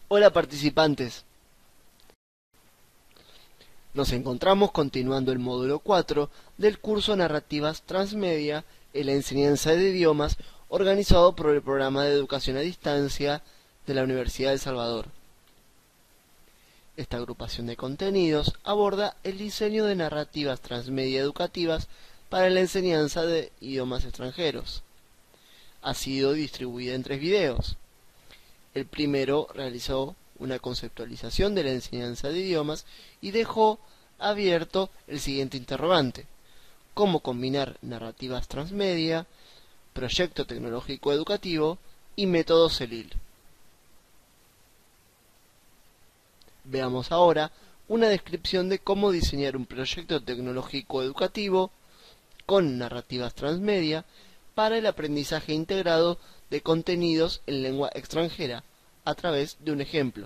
Hola participantes, nos encontramos continuando el módulo 4 del curso Narrativas Transmedia en la enseñanza de idiomas organizado por el Programa de Educación a Distancia de la Universidad de El Salvador. Esta agrupación de contenidos aborda el diseño de narrativas transmedia educativas para la enseñanza de idiomas extranjeros. Ha sido distribuida en 3 videos. El primero realizó una conceptualización de la enseñanza de idiomas y dejó abierto el siguiente interrogante: ¿cómo combinar narrativas transmedia, proyecto tecnológico educativo y método CELIL? Veamos ahora una descripción de cómo diseñar un proyecto tecnológico educativo con narrativas transmedia para el aprendizaje integrado de contenidos en lengua extranjera a través de un ejemplo.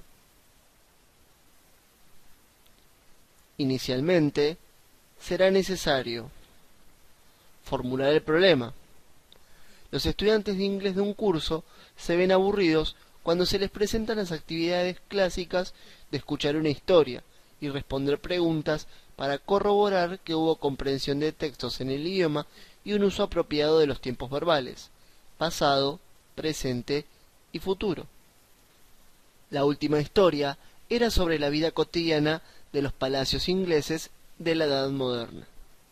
Inicialmente, será necesario formular el problema. Los estudiantes de inglés de un curso se ven aburridos cuando se les presentan las actividades clásicas de escuchar una historia y responder preguntas para corroborar que hubo comprensión de textos en el idioma y un uso apropiado de los tiempos verbales, pasado, presente y futuro. La última historia era sobre la vida cotidiana de los palacios ingleses de la Edad Moderna.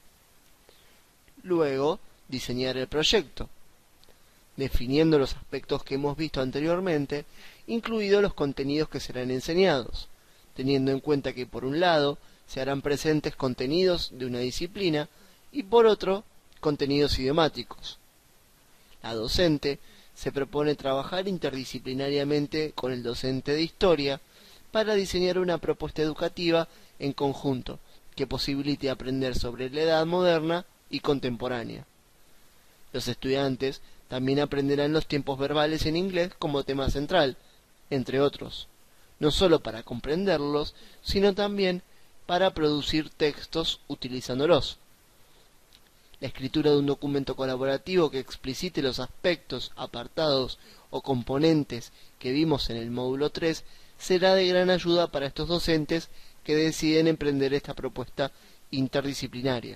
Luego, diseñar el proyecto, definiendo los aspectos que hemos visto anteriormente, incluidos los contenidos que serán enseñados, teniendo en cuenta que por un lado se harán presentes contenidos de una disciplina y por otro contenidos idiomáticos. La docente se propone trabajar interdisciplinariamente con el docente de historia para diseñar una propuesta educativa en conjunto que posibilite aprender sobre la edad moderna y contemporánea. Los estudiantes también aprenderán los tiempos verbales en inglés como tema central, entre otros, no solo para comprenderlos, sino también para producir textos utilizándolos. La escritura de un documento colaborativo que explicite los aspectos, apartados o componentes que vimos en el módulo 3 será de gran ayuda para estos docentes que deciden emprender esta propuesta interdisciplinaria.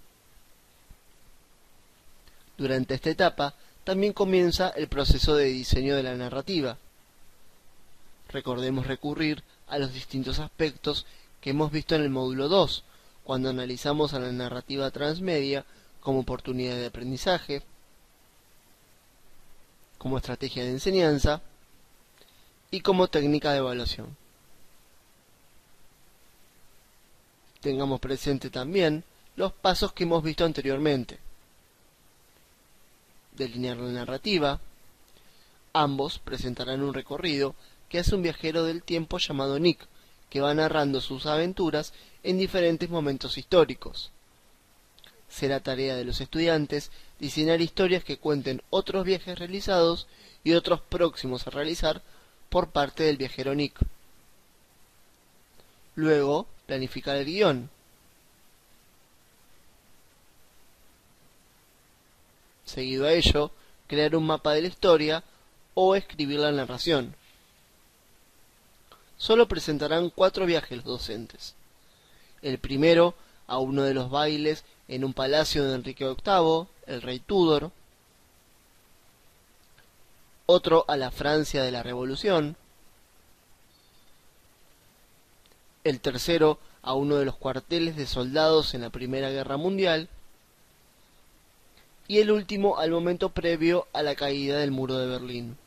Durante esta etapa también comienza el proceso de diseño de la narrativa. Recordemos recurrir a los distintos aspectos que hemos visto en el módulo 2, cuando analizamos a la narrativa transmedia como oportunidad de aprendizaje, como estrategia de enseñanza y como técnica de evaluación. Tengamos presente también los pasos que hemos visto anteriormente. Delinear la narrativa. Ambos presentarán un recorrido que hace un viajero del tiempo llamado Nick, que va narrando sus aventuras en diferentes momentos históricos. Será tarea de los estudiantes diseñar historias que cuenten otros viajes realizados y otros próximos a realizar por parte del viajero Nick. Luego, planificar el guión. Seguido a ello, crear un mapa de la historia o escribir la narración. Solo presentarán 4 viajes los docentes. El primero a uno de los bailes en un palacio de Enrique VIII, el rey Tudor. Otro a la Francia de la Revolución. El tercero a uno de los cuarteles de soldados en la Primera Guerra Mundial. Y el último al momento previo a la caída del muro de Berlín.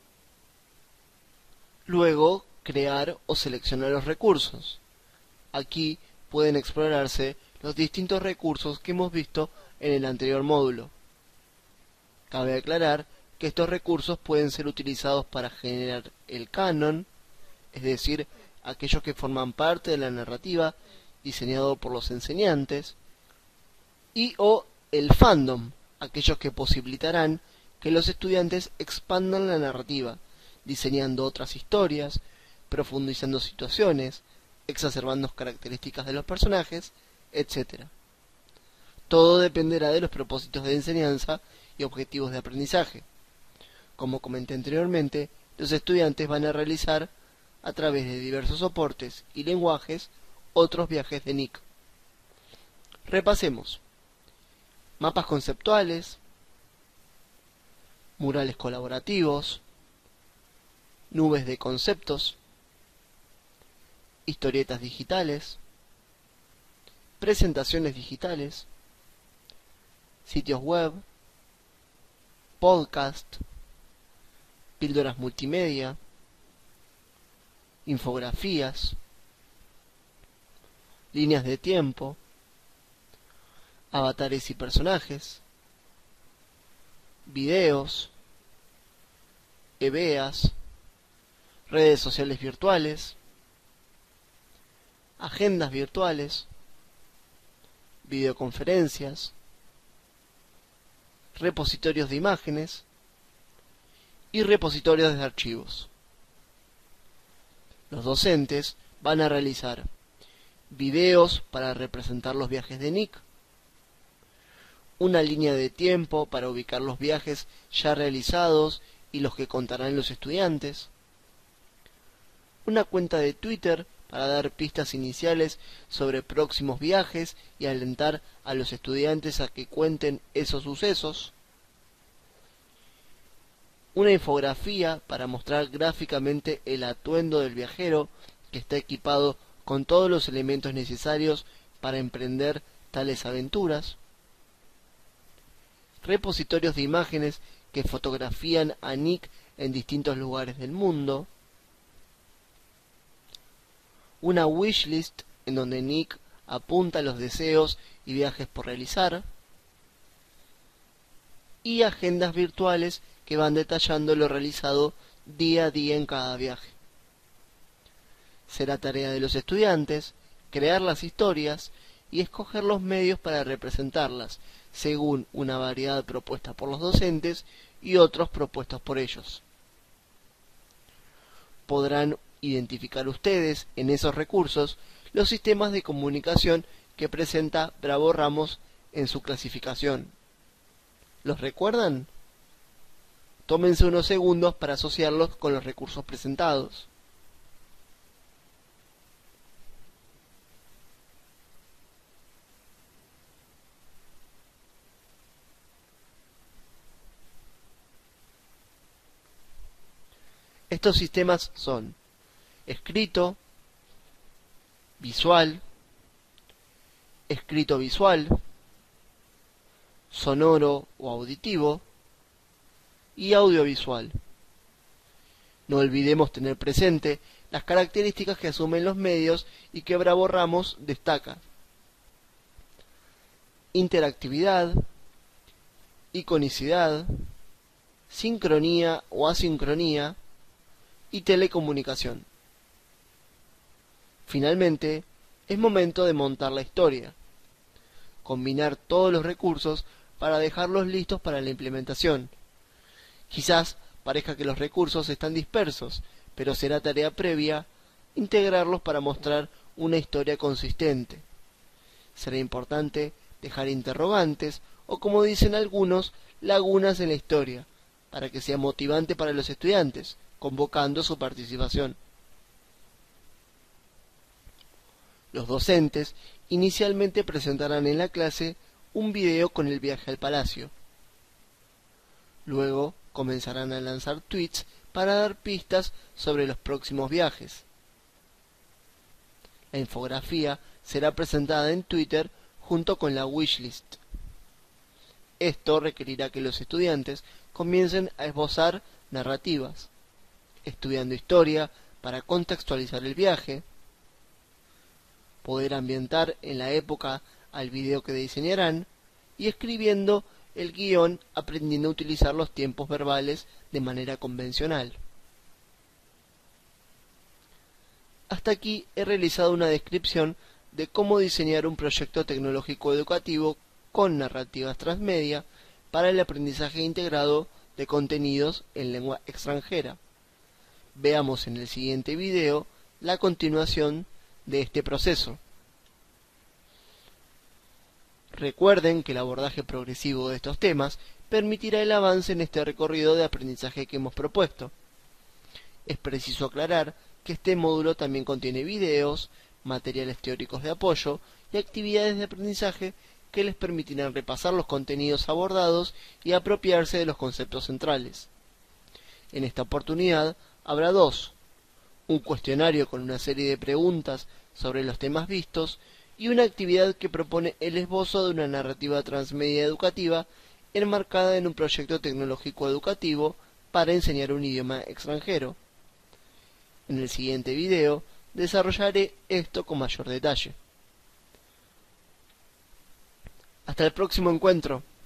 Luego, crear o seleccionar los recursos. Aquí pueden explorarse los distintos recursos que hemos visto en el anterior módulo. Cabe aclarar que estos recursos pueden ser utilizados para generar el canon, es decir, aquellos que forman parte de la narrativa diseñado por los enseñantes, y o el fandom, aquellos que posibilitarán que los estudiantes expandan la narrativa, diseñando otras historias, profundizando situaciones, exacerbando características de los personajes, etc. Todo dependerá de los propósitos de enseñanza y objetivos de aprendizaje. Como comenté anteriormente, los estudiantes van a realizar a través de diversos soportes y lenguajes, otros viajes de Nick. Repasemos: mapas conceptuales, murales colaborativos, nubes de conceptos, historietas digitales, presentaciones digitales, sitios web, podcast, píldoras multimedia, infografías, líneas de tiempo, avatares y personajes, videos, EBEAs, redes sociales virtuales, agendas virtuales, videoconferencias, repositorios de imágenes y repositorios de archivos. Los docentes van a realizar videos para representar los viajes de Nick, una línea de tiempo para ubicar los viajes ya realizados y los que contarán los estudiantes, una cuenta de Twitter para dar pistas iniciales sobre próximos viajes y alentar a los estudiantes a que cuenten esos sucesos, una infografía para mostrar gráficamente el atuendo del viajero que está equipado con todos los elementos necesarios para emprender tales aventuras, repositorios de imágenes que fotografían a Nick en distintos lugares del mundo, una wishlist en donde Nick apunta los deseos y viajes por realizar, y agendas virtuales que van detallando lo realizado día a día en cada viaje. Será tarea de los estudiantes crear las historias y escoger los medios para representarlas, según una variedad propuesta por los docentes y otros propuestos por ellos. Podrán identificar ustedes en esos recursos los sistemas de comunicación que presenta Bravo Ramos en su clasificación. ¿Los recuerdan? Tómense unos segundos para asociarlos con los recursos presentados. Estos sistemas son escrito, visual, escrito visual, sonoro o auditivo y audiovisual. No olvidemos tener presente las características que asumen los medios y que Bravo Ramos destaca: interactividad, iconicidad, sincronía o asincronía y telecomunicación. Finalmente, es momento de montar la historia, combinar todos los recursos para dejarlos listos para la implementación. Quizás parezca que los recursos están dispersos, pero será tarea previa integrarlos para mostrar una historia consistente. Será importante dejar interrogantes o, como dicen algunos, lagunas en la historia, para que sea motivante para los estudiantes, convocando su participación. Los docentes inicialmente presentarán en la clase un video con el viaje al palacio. Luego comenzarán a lanzar tweets para dar pistas sobre los próximos viajes. La infografía será presentada en Twitter junto con la wishlist. Esto requerirá que los estudiantes comiencen a esbozar narrativas, estudiando historia para contextualizar el viaje, poder ambientar en la época al video que diseñarán y escribiendo el guión, aprendiendo a utilizar los tiempos verbales de manera convencional. Hasta aquí he realizado una descripción de cómo diseñar un proyecto tecnológico educativo con narrativas transmedia para el aprendizaje integrado de contenidos en lengua extranjera. Veamos en el siguiente video la continuación de este proceso. Recuerden que el abordaje progresivo de estos temas permitirá el avance en este recorrido de aprendizaje que hemos propuesto. Es preciso aclarar que este módulo también contiene videos, materiales teóricos de apoyo y actividades de aprendizaje que les permitirán repasar los contenidos abordados y apropiarse de los conceptos centrales. En esta oportunidad habrá dos: un cuestionario con una serie de preguntas sobre los temas vistos y una actividad que propone el esbozo de una narrativa transmedia educativa enmarcada en un proyecto tecnológico educativo para enseñar un idioma extranjero. En el siguiente video desarrollaré esto con mayor detalle. Hasta el próximo encuentro.